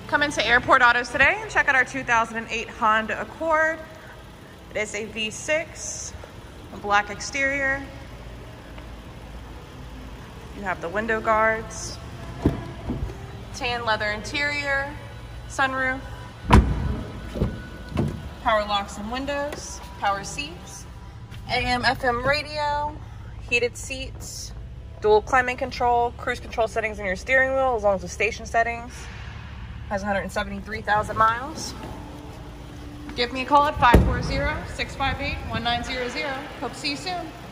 Come into Airport Autos today and check out our 2008 Honda Accord. It is a V6, a black exterior. You have the window guards, tan leather interior, sunroof, power locks and windows, power seats, AM, FM radio, heated seats, dual climate control, cruise control settings in your steering wheel, as long as the station settings. Has 173,000 miles. Give me a call at 540-658-1900. Hope to see you soon.